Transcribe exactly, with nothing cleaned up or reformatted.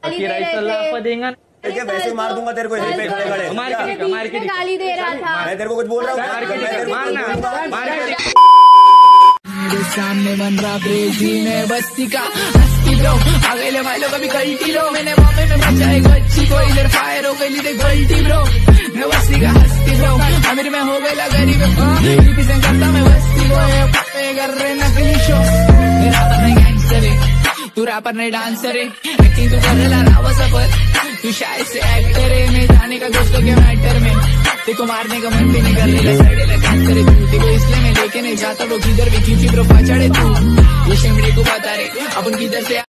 गाली दे रहे थे। देंगे क्या वैसे मार दूंगा तेरे को यहीं पे खड़े खड़े। मार्केट में गाली दे रहा था। मैं तेरे को कुछ बोल रहा हूँ। मेरे सामने बन रहा क्रेजी मैं बस्ती का हस्ती ब्रो अगले वालों का भी गलती लो मैंने बॉम्बे में बचा एक बच्ची को इधर फायर हो गई थी गलती ब्रो मैं बस्ती का हस्ती ब्रो अमीर में हो गया गरीब रिप्रेजेंट करता मैं बस्ती को कर रहे नकली शो मेरा अपना गैंगस्टर है तू रैपर नहीं डांसर है एक्टिंग तू कर रहा रावा सफर तू शायद से एक्टर है मैं जाने का दोस्तों के मैटर में देखो मारने का मन भी नहीं करने का साइड लगा करे तू देखो इसलिए मैं लेके नहीं जाता वो किधर भी क्योंकि ब्रो पचड़े तू ये शिमड़े को बता रहे अपन किधर से